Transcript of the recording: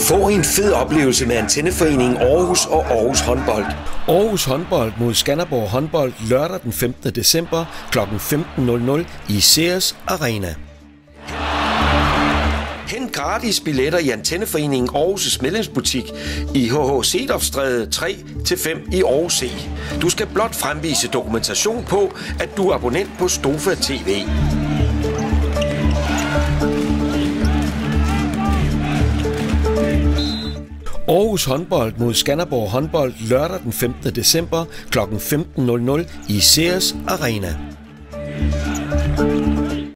Få en fed oplevelse med Antenneforeningen Aarhus og Aarhus Håndbold. Aarhus Håndbold mod Skanderborg Håndbold lørdag den 15. december kl. 15.00 i Sears Arena. Hent gratis billetter i Antenneforeningen Aarhus' medlemsbutik i HH Sedorfstræde 3-5 i Aarhus C. Du skal blot fremvise dokumentation på, at du er abonnent på Stofa TV. Aarhus Håndbold mod Skanderborg Håndbold lørdag den 15. december kl. 15.00 i Sears Arena.